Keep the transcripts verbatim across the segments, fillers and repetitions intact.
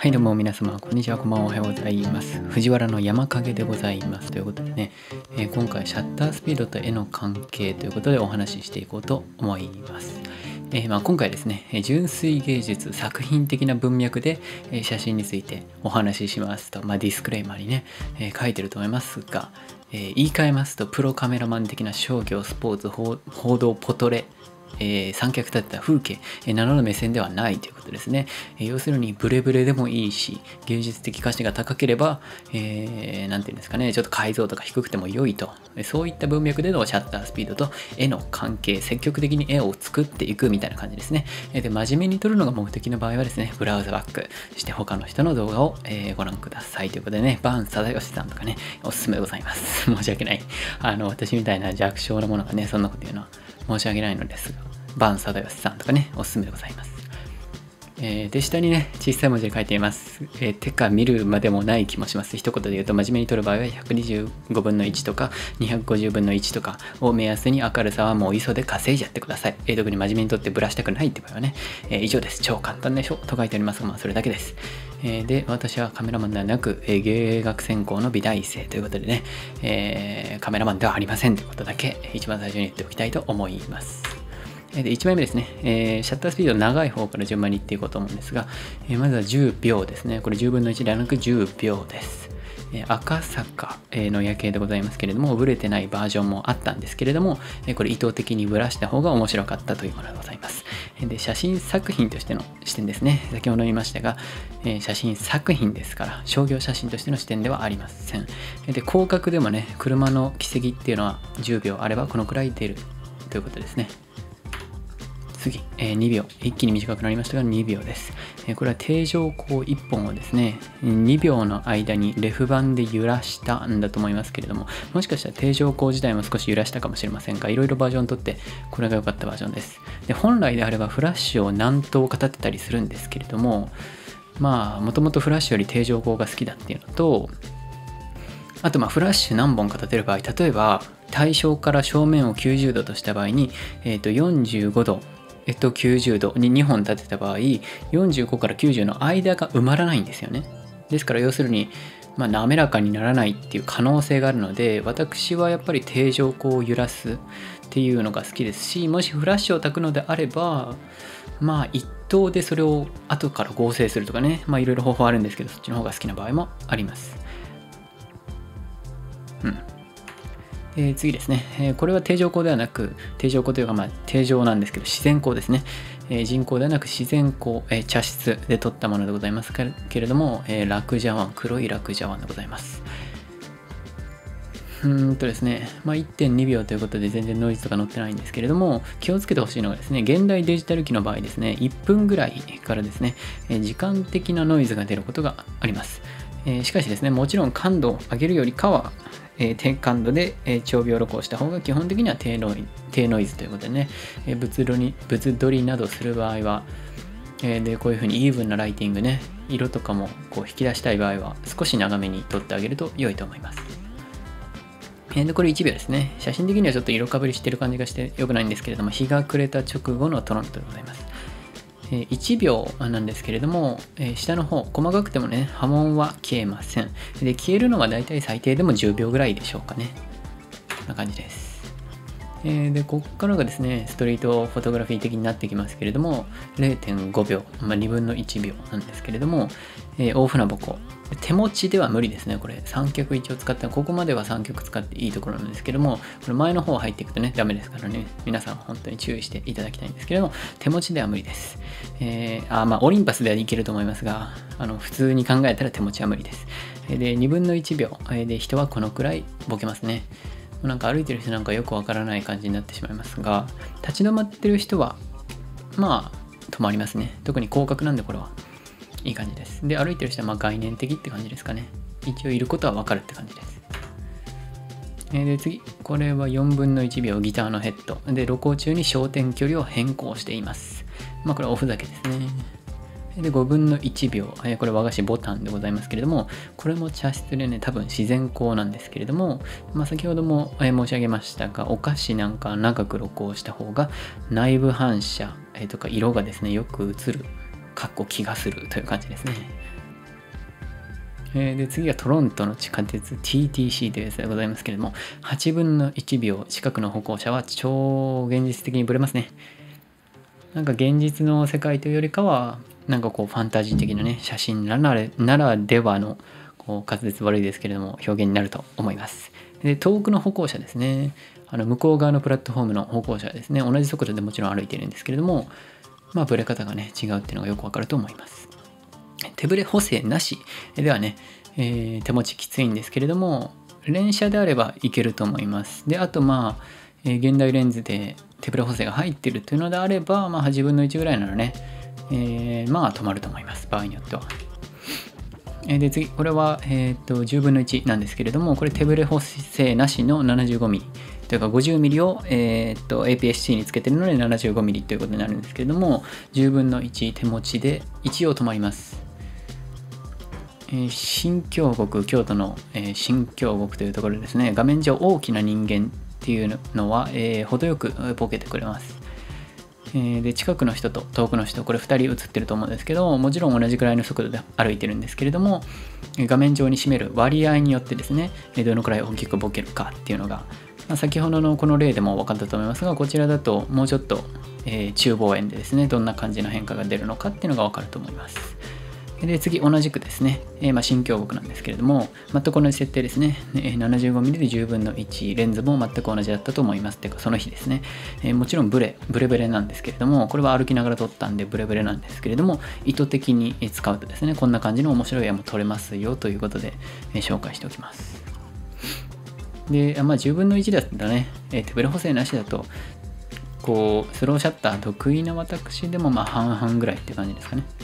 はい、どうも皆様、こんにちは、こんばんは、おはようございます。藤原の山影でございます。ということでね、えー今回、シャッタースピードと絵の関係ということでお話ししていこうと思います。えーまあ、今回ですね、えー純粋芸術、作品的な文脈で、えー写真についてお話ししますと、まあ、ディスクレーマーにね、えー書いてると思いますが、えー言い換えますと、プロカメラマン的な商業、スポーツ、報報道、ポトレ、えー三脚立てた風景、えーななの目線ではないということですね。えー要するにブレブレでもいいし、芸術的価値が高ければ、えー、なんていうんですかね、ちょっと解像度が低くても良いと、えーそういった文脈でのシャッタースピードと絵の関係、積極的に絵を作っていくみたいな感じですね。えーで、真面目に撮るのが目的の場合はですね、ブラウザバックして他の人の動画を、えーご覧くださいということでね、バーン貞義さんとかね、おすすめでございます。申し訳ない。あの、私みたいな弱小なものがね、そんなこと言うのは申し訳ないのですが、バーン貞義さんとかね、おすすめでございます。えーで、下にね、小さい文字で書いています。えー、てか見るまでもない気もします。一言で言うと、真面目に撮る場合はひゃくにじゅうごぶんのいちとかにひゃくごじゅうぶんのいちとかを目安に、明るさはもう アイエスオ で稼いじゃってください。えー特に真面目に撮ってブラしたくないって場合はね、えー以上です。超簡単でしょと書いてありますが、まあそれだけです。えーで、私はカメラマンではなく、えー芸学専攻の美大生ということでね、えーカメラマンではありませんということだけ一番最初に言っておきたいと思います。でいちまいめですね、えーシャッタースピード長い方から順番にいっていこうと思うんですが、えーまずはじゅうびょうですね。これじゅうぶんのいちではなくじゅうびょうです。えー赤坂えーの夜景でございますけれども、ブレてないバージョンもあったんですけれども、えーこれ意図的にブラした方が面白かったというものでございます。えーで、写真作品としての視点ですね。先ほど言いましたが、えー写真作品ですから、商業写真としての視点ではありません。えーで、広角でもね、車の軌跡っていうのはじゅうびょうあればこのくらい出るということですね。次、えーにびょう。一気に短くなりましたがにびょうです。えーこれは定常光いっぽんをですね、にびょうの間にレフ板で揺らしたんだと思いますけれども、もしかしたら定常光自体も少し揺らしたかもしれませんが、いろいろバージョンとってこれが良かったバージョンです。で、本来であればフラッシュを何灯か立てたりするんですけれども、まあ、もともとフラッシュより定常光が好きだっていうのと、あとまあフラッシュ何本か立てる場合、例えば対象から正面をきゅうじゅうどとした場合に、えー、とよんじゅうごど、えっと、きゅうじゅうどににほん立てた場合、よんじゅうごからきゅうじゅうの間が埋まらないんですよね。ですから要するに、まあ、滑らかにならないっていう可能性があるので、私はやっぱり定常光を揺らすっていうのが好きですし、もしフラッシュを焚くのであれば、まあ一灯でそれを後から合成するとかね、まあいろいろ方法あるんですけど、そっちの方が好きな場合もあります。うんえー、次ですね、えーこれは定常光ではなく、定常光というか、まあ、定常なんですけど、自然光ですね。えー人工ではなく自然光、えー茶室で撮ったものでございますけれども、えー、ラクジャワン、黒いラクジャワンでございます。うーんとですね、まあ、いってんにびょうということで全然ノイズとか載ってないんですけれども、気をつけてほしいのがですね、現代デジタル機の場合ですね、いっぷんぐらいからですね、えー時間的なノイズが出ることがあります。えーしかしですね、もちろん感度を上げるよりかは、えー低感度で、えー長秒録音した方が基本的には低ノイ低ノイズということでね、えー物撮り物撮りなどする場合は、えーでこういうふうにイーブンなライティングね、色とかもこう引き出したい場合は少し長めに撮ってあげると良いと思います。えーでこれいちびょうですね。写真的にはちょっと色かぶりしてる感じがして良くないんですけれども、日が暮れた直後のトロントでございます。えーいちびょうなんですけれども、えー下の方、細かくてもね、波紋は消えません。で、消えるのはだいたい最低でもじゅうびょうぐらいでしょうかね。こんな感じです。えーで、ここからがですね、ストリートフォトグラフィー的になってきますけれども、れいてんごびょう、まあ、にぶんのいちびょうなんですけれども、えー大船鉾。手持ちでは無理ですね、これ。三脚一応使って、ここまでは三脚使っていいところなんですけども、これ前の方入っていくとね、ダメですからね、皆さん本当に注意していただきたいんですけれども、手持ちでは無理です。えー、あ、まあ、オリンパスではいけると思いますが、あの普通に考えたら手持ちは無理です。で、にぶんのいちびょうで人はこのくらいボケますね。なんか歩いてる人なんかよくわからない感じになってしまいますが、立ち止まってる人は、まあ、止まりますね。特に広角なんでこれは。いい感じです。で、歩いてる人はまあ概念的って感じですかね。一応いることはわかるって感じです。えーで、次。これはよんぶんのいちびょうギターのヘッド。で、露光中に焦点距離を変更しています。まあ、これはオフだけですね。で、ごぶんのいちびょう。えーこれ和菓子ボタンでございますけれども、これも茶室でね、多分自然光なんですけれども、まあ、先ほどもえー申し上げましたが、お菓子なんか長く露光した方が内部反射、えーとか色がですね、よく映るかっこ気がするという感じですね。 えー、で次はトロントの地下鉄 ティーティーシー というやつでございますけれども、はちぶんのいちびょう近くの歩行者は超現実的にブレますね。なんか現実の世界というよりかは、なんかこうファンタジー的なね、写真ならならではのこう滑舌悪いですけれども表現になると思います。で遠くの歩行者ですね、あの向こう側のプラットフォームの歩行者ですね、同じ速度でもちろん歩いているんですけれども、まあブレ方がね違うっていうのがよくわかると思います。手ブレ補正なしではね、えー、手持ちきついんですけれども、連写であればいけると思います。であとまあ、えー、現代レンズで手ブレ補正が入ってるというのであれば、まあはちぶんのいちぐらいならね、えー、まあ止まると思います、場合によっては。で次、これは、えー、とじゅうぶんのいちなんですけれども、これ手ブレ補正なしの ななじゅうごミリ というか ごじゅうミリ を、えー、と エーピーエスシー につけてるので ななじゅうごミリ ということになるんですけれども、じゅうぶんのいち手持ちで一応止まります。えー、新京極、京都の、えー、新京極というところですね、画面上大きな人間っていうのは、えー、程よくボケてくれます。で近くの人と遠くの人、これふたり写ってると思うんですけど、もちろん同じくらいの速度で歩いてるんですけれども、画面上に占める割合によってですね、どのくらい大きくボケるかっていうのが、まあ、先ほどのこの例でも分かったと思いますが、こちらだともうちょっと、えー、中望遠でですね、どんな感じの変化が出るのかっていうのが分かると思います。で次、同じくですね、えーまあ、新京極なんですけれども、全く同じ設定ですね。ななじゅうごミリ でじゅうぶんのいち、レンズも全く同じだったと思います。てか、その日ですね、えー、もちろんブレ、ブレブレなんですけれども、これは歩きながら撮ったんでブレブレなんですけれども、意図的に使うとですね、こんな感じの面白い絵も撮れますよということで、えー、紹介しておきます。で、まあ、じゅうぶんのいちだったらね、えー、手ブレ補正なしだと、こう、スローシャッター得意な私でもまあ半々ぐらいって感じですかね。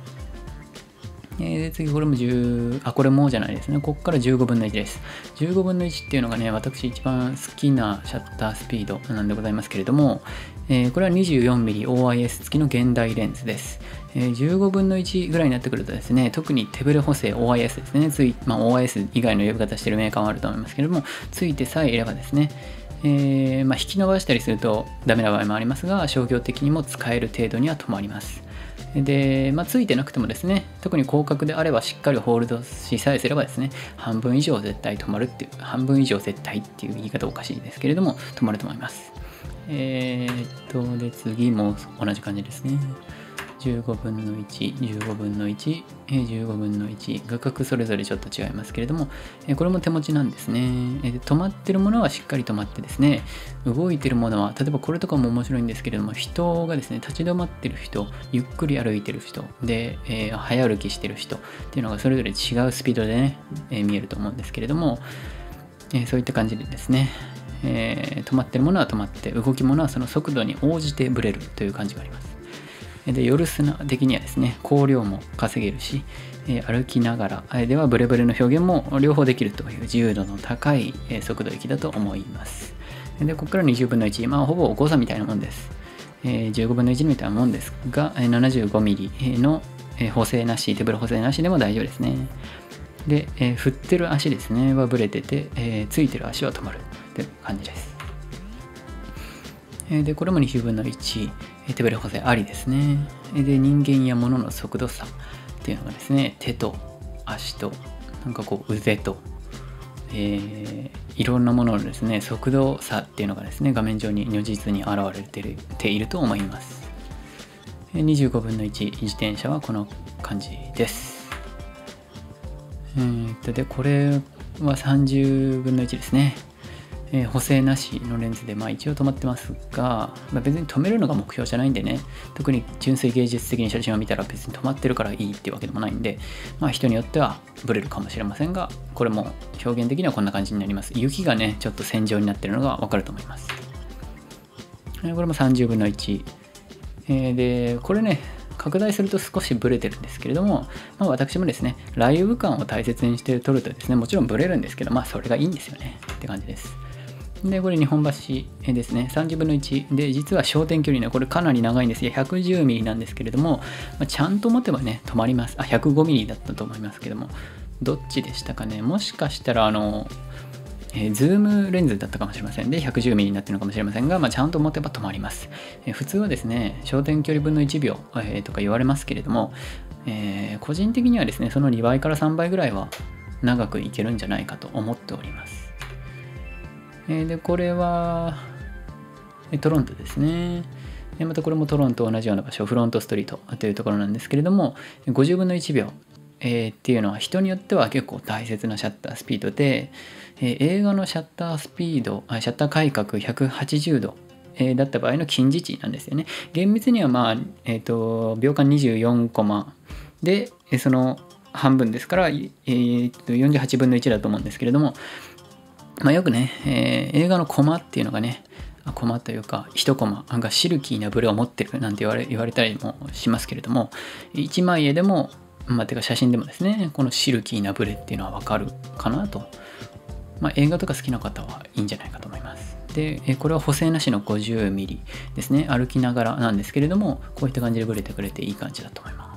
で次、これもじゅう、あ、これもじゃないですね。ここからじゅうごぶんのいちです。じゅうごぶんのいちっていうのがね、私一番好きなシャッタースピードなんでございますけれども、えー、これは にじゅうよんミリ オーアイエス 付きの現代レンズです。えー、じゅうごぶんのいちぐらいになってくるとですね、特に手ブレ補正 オーアイエス ですね、つい、まあ、オーアイエス 以外の呼び方しているメーカーもあると思いますけれども、ついてさえいればですね、えーまあ、引き伸ばしたりするとダメな場合もありますが、商業的にも使える程度には止まります。で、まあ、ついてなくてもですね、特に広角であればしっかりホールドしさえすればですね、半分以上絶対止まるっていう、半分以上絶対っていう言い方おかしいですけれども、止まると思います。えー、っと、で、次も同じ感じですね。じゅうごぶんのいち、じゅうごぶんのいち、じゅうごぶんのいち、画角それぞれちょっと違いますけれども、これも手持ちなんですね。止まってるものはしっかり止まってですね、動いてるものは、例えばこれとかも面白いんですけれども、人がですね、立ち止まってる人、ゆっくり歩いてる人、で、えー、早歩きしてる人っていうのがそれぞれ違うスピードでね、えー、見えると思うんですけれども、えー、そういった感じでですね、えー、止まってるものは止まって、動きものはその速度に応じてブレるという感じがあります。で、夜砂的にはですね、光量も稼げるし、えー、歩きながらではブレブレの表現も両方できるという自由度の高い、えー、速度域だと思います。で、ここからにじゅうぶんのいち、まあほぼ誤差みたいなもんです。えー、じゅうごぶんのいちみたいなもんですが、ななじゅうごミリ の補正なし、手ブレ補正なしでも大丈夫ですね。で、えー、振ってる足ですね、はブレてて、えー、ついてる足は止まるという感じです。で、これもにじゅうぶんのいち、手ブレ補正ありですね。で、人間や物の速度差っていうのがですね、手と足と、なんかこう腕と、えー、いろんなもののですね、速度差っていうのがですね、画面上に如実に現れていると思います。にじゅうごぶんのいち、自転車はこの感じです。えー、っと、で、これはさんじゅうぶんのいちですね。えー、補正なしのレンズで、まあ、一応止まってますが、まあ、別に止めるのが目標じゃないんでね、特に純粋芸術的に写真を見たら別に止まってるからいいっていうわけでもないんで、まあ、人によってはブレるかもしれませんが、これも表現的にはこんな感じになります。雪がね、ちょっと線状になってるのがわかると思います。えー、これもさんじゅうぶんのいち、えー、でこれね、拡大すると少しブレてるんですけれども、まあ、私もですね、ライブ感を大切にして撮るとですね、もちろんブレるんですけど、まあそれがいいんですよねって感じです。で、これ日本橋ですね、さんじゅうぶんのいちで、実は焦点距離ね、これかなり長いんですよ。ひゃくじゅうミリなんですけれども、まあ、ちゃんと持てばね、止まります。あ、ひゃくごミリだったと思いますけども、どっちでしたかね。もしかしたら、あの、えー、ズームレンズだったかもしれません。で、ひゃくじゅうミリになってるのかもしれませんが、まあ、ちゃんと持てば止まります。えー、普通はですね、焦点距離分のいちびょう、えー、とか言われますけれども、 えー、個人的にはですねそのにばいからさんばいぐらいは長くいけるんじゃないかと思っております。えー、でこれはトロントですね。またこれもトロントと同じような場所、フロントストリートというところなんですけれども、ごじゅうぶんのいちびょう、えー、っていうのは人によっては結構大切なシャッタースピードで、えー、映画のシャッタースピード、シャッター間隔ひゃくはちじゅうど、えー、だった場合の近似値なんですよね。厳密にはまあ、えーと、秒間にじゅうよんコマで、その半分ですから、えー、とよんじゅうはちぶんのいちだと思うんですけれども、まあ、よくね、えー、映画のコマっていうのがね、コマというかいちコマがシルキーなブレを持ってるなんて言われ、言われたりもしますけれども、いちまい絵でも、まあ、てか写真でもですね、このシルキーなブレっていうのはわかるかなと。まあ、映画とか好きな方はいいんじゃないかと思います。で、これは補正なしの ごじゅうミリ ですね。歩きながらなんですけれども、こういった感じでブレてくれていい感じだと思います。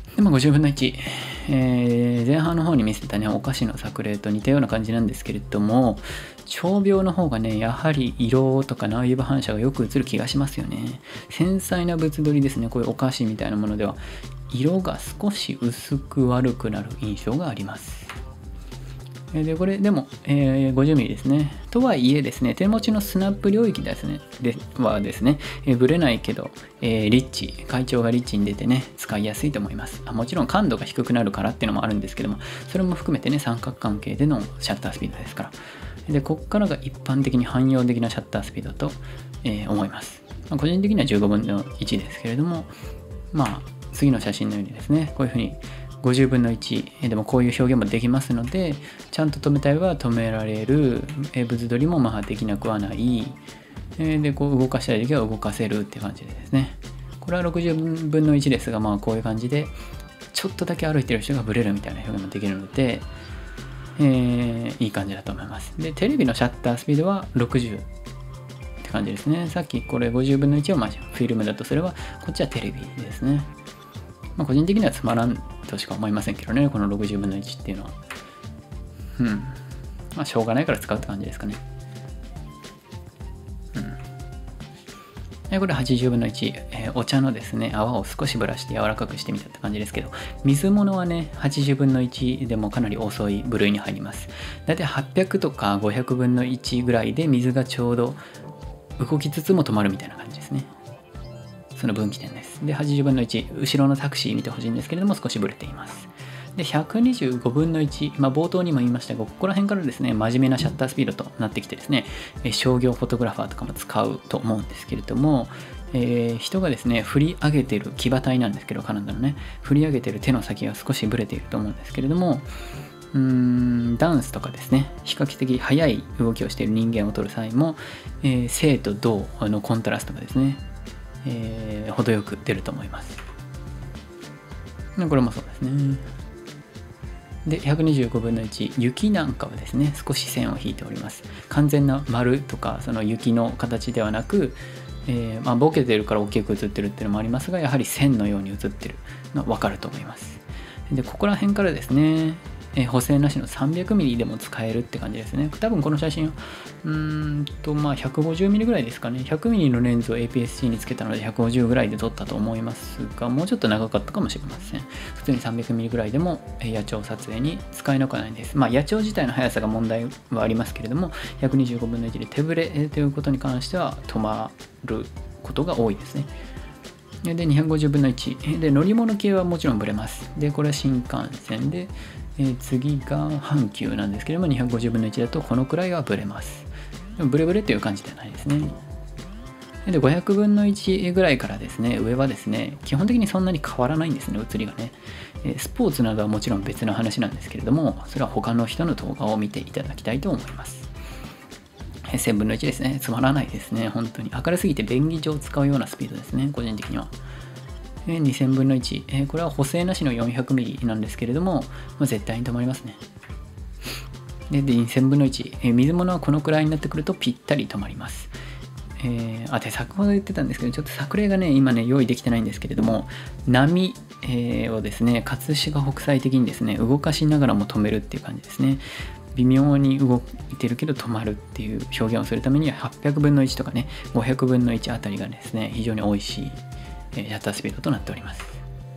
で、まあ、ごじゅうぶんのいち。えー、前半の方に見せたねお菓子の作例と似たような感じなんですけれども、長描の方がねやはり色とか内部反射がよく映る気がしますよね。繊細な物撮りですね。こういうお菓子みたいなものでは色が少し薄く悪くなる印象があります。でこれでも、えー、ごじゅうミリ ですね。とはいえですね、手持ちのスナップ領域ですねではですね、えー、ブレないけど、えー、リッチ、回調がリッチに出てね、使いやすいと思います。あもちろん感度が低くなるからっていうのもあるんですけども、それも含めてね、三角関係でのシャッタースピードですから。で、ここからが一般的に汎用的なシャッタースピードと、えー、思います。まあ、個人的にはじゅうごぶんのいちですけれども、まあ、次の写真のようにですね、こういうふうにごじゅうぶんのいちでもこういう表現もできますので、ちゃんと止めたいは止められる、物撮りもまあできなくはない、でこう動かしたい時は動かせるっていう感じでですね。これはろくじゅうぶんのいちですが、まあこういう感じでちょっとだけ歩いてる人がブレるみたいな表現もできるので、えー、いい感じだと思います。でテレビのシャッタースピードはろくじゅうって感じですね。さっきこれごじゅうぶんのいちをまあフィルムだとすれば、こっちはテレビですね。まあ、個人的にはつまらんとしか思いませんけどね、このろくじゅうぶんのいちっていうのは。うん。まあ、しょうがないから使うって感じですかね。うん。でこれはちじゅうぶんのいち、えー、お茶のですね、泡を少しぶらして柔らかくしてみたって感じですけど、水物はね、はちじゅうぶんのいちでもかなり遅い部類に入ります。だいたいはっぴゃくとかごひゃくぶんのいちぐらいで水がちょうど動きつつも止まるみたいな感じですね。その分岐点です。で、はちじゅうぶんのいち、後ろのタクシー見てほしいんですけれども、少しブレています。で、ひゃくにじゅうごぶんのいち、まあ、冒頭にも言いましたが、ここら辺からですね、真面目なシャッタースピードとなってきてですね、商業フォトグラファーとかも使うと思うんですけれども、えー、人がですね、振り上げてる、騎馬体なんですけど、カナダのね、振り上げてる手の先が少しブレていると思うんですけれども、うーんダンスとかですね、比較的速い動きをしている人間を撮る際も、えー、静と動のコントラストがですね、えー、程よく出ると思います。これもそうですね。で、ひゃくにじゅうごぶんのいち、雪なんかはですね、少し線を引いております。完全な丸とか、その雪の形ではなく、えーまあ、ボケてるから大きく映ってるっていうのもありますが、やはり線のように映ってるのが分かると思います。で、ここら辺からですね、えー、補正なしの さんびゃくミリ でも使えるって感じですね。多分この写真、うーんと、まあ ひゃくごじゅうミリ ぐらいですかね。ひゃくミリ のレンズを エーピーエスシー につけたのでひゃくごじゅうぐらいで撮ったと思いますが、もうちょっと長かったかもしれません。普通に さんびゃくミリ ぐらいでも野鳥撮影に使えなくはないです。まあ野鳥自体の速さが問題はありますけれども、ひゃくにじゅうごぶんのいちで手ぶれということに関しては止まることが多いですね。で、にひゃくごじゅうぶんのいち。で、乗り物系はもちろんブレます。で、これは新幹線で、えー、次が阪急なんですけれども、にひゃくごじゅうぶんのいちだとこのくらいはブレます。でもブレブレっていう感じではないですね。で、ごひゃくぶんのいちぐらいからですね、上はですね、基本的にそんなに変わらないんですね、映りがね。スポーツなどはもちろん別の話なんですけれども、それは他の人の動画を見ていただきたいと思います。せんぶんのいちですね。つまらないですね。本当に。明るすぎて便宜上使うようなスピードですね。個人的には。にせんぶんのいち。これは補正なしの よんひゃくミリ なんですけれども、まあ、絶対に止まりますね。で、にせんぶんのいち。水物はこのくらいになってくるとぴったり止まります。えー、あ、で、先ほど言ってたんですけど、ちょっと作例がね、今ね、用意できてないんですけれども、波、えー、をですね、葛飾北斎的にですね、動かしながらも止めるっていう感じですね。微妙に動いてるけど止まるっていう表現をするためにははっぴゃくぶんのいちとかね、ごひゃくぶんのいちあたりがですね、非常に美味しいシャッタースピードとなっております。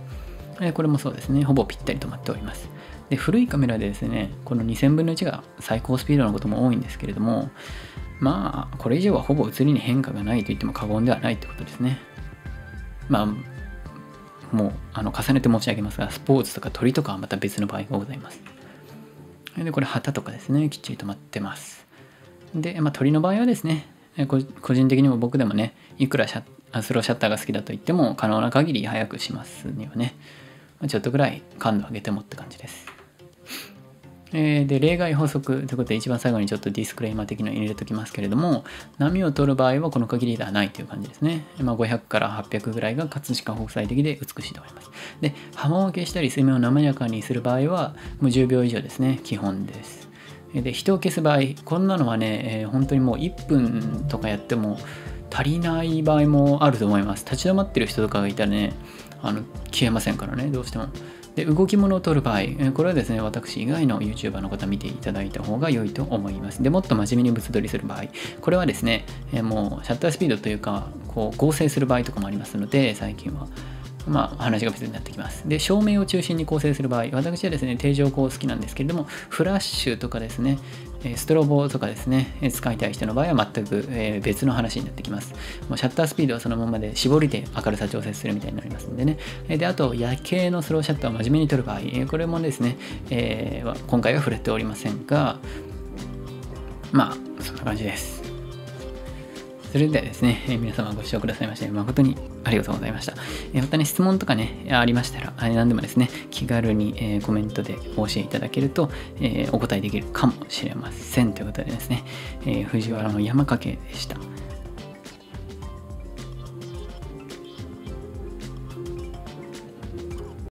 えこれもそうですね、ほぼぴったり止まっております。で、古いカメラでですね、このにせんぶんのいちが最高スピードのことも多いんですけれども、まあ、これ以上はほぼ写りに変化がないと言っても過言ではないということですね。まあ、もうあの重ねて申し上げますが、スポーツとか鳥とかはまた別の場合がございます。で、これ旗とかですね、きっちり止まってます。で、まあ、鳥の場合はですね、個人的にも僕でもね、いくらシャッスローシャッターが好きだと言っても可能な限り早くしますにはね、ちょっとぐらい感度上げてもって感じです。えー、で、例外法則ということで一番最後にちょっとディスクレイマー的なの入れておきますけれども、波を取る場合はこの限りではないという感じですね。まあ、ごひゃくからはっぴゃくぐらいが葛飾北斎的で美しいと思います。で、浜分けしたり水面を滑らかにする場合はもうじゅうびょう以上ですね、基本です。で、人を消す場合、こんなのはね、えー、本当にもういっぷんとかやっても足りない場合もあると思います。立ち止まってる人とかがいたらね、あの消えませんからね、どうしても。で、動き物を撮る場合、これはですね、私以外の YouTuber の方見ていただいた方が良いと思います。で、もっと真面目に物撮りする場合、これはですね、もうシャッタースピードというか、こう合成する場合とかもありますので、最近は。まあ、話が別になってきます。で、照明を中心に構成する場合、私はですね、定常光好きなんですけれども、フラッシュとかですね、ストロボとかですね、使いたい人の場合は全く別の話になってきます。もうシャッタースピードはそのままで絞りで明るさ調節するみたいになりますんでね。で、あと、夜景のスローシャッターを真面目に撮る場合、これもですね、えー、今回は触れておりませんが、まあ、そんな感じです。それではですね、えー、皆様ご視聴くださいまして誠にありがとうございました。えー、またね、質問とかね、ありましたら、何でもですね、気軽に、えー、コメントでお教えいただけると、えー、お答えできるかもしれません。ということでですね、えー、藤原の山かけでした。